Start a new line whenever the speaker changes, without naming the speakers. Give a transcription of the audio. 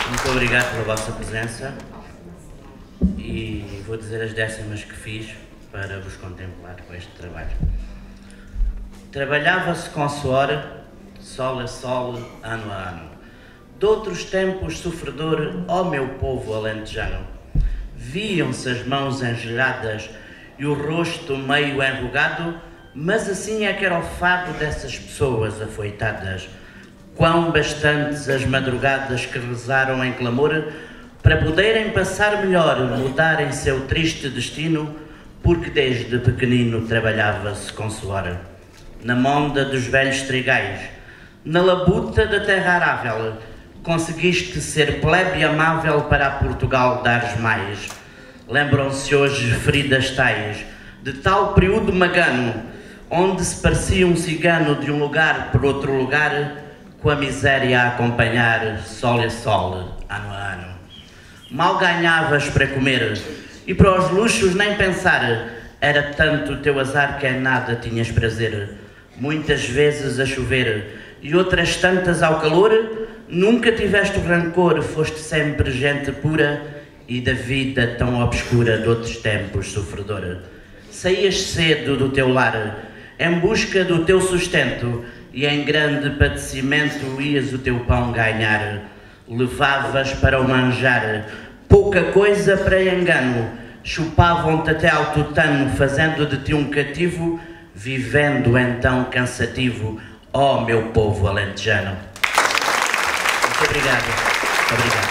Muito obrigado pela vossa presença e vou dizer as décimas que fiz para vos contemplar com este trabalho. Trabalhava-se com suor, sol a sol, ano a ano. Doutros tempos sofredor, ó meu povo alentejano. Viam-se as mãos engelhadas e o rosto meio enrugado, mas assim é que era o fado dessas pessoas afoitadas. Quão bastantes as madrugadas que rezaram em clamor para poderem passar melhor, mudarem seu triste destino, porque desde pequenino trabalhava-se com suor. Na monda dos velhos trigais, na labuta da terra arável, conseguiste ser plebe amável para a Portugal dares mais. Lembram-se hoje feridas tais, de tal período magano, onde se parecia um cigano de um lugar por outro lugar, com a miséria a acompanhar, sol a sol, ano a ano. Mal ganhavas para comer, e para os luxos nem pensar, era tanto o teu azar que em nada tinhas prazer. Muitas vezes a chover, e outras tantas ao calor, nunca tiveste rancor, foste sempre gente pura, e da vida tão obscura de outros tempos sofredora. Saías cedo do teu lar, em busca do teu sustento, e em grande padecimento ias o teu pão ganhar. Levavas para o manjar pouca coisa para engano, chupavam-te até ao tutano, fazendo de ti um cativo, vivendo então cansativo, ó meu povo alentejano. Muito obrigado. Muito obrigado.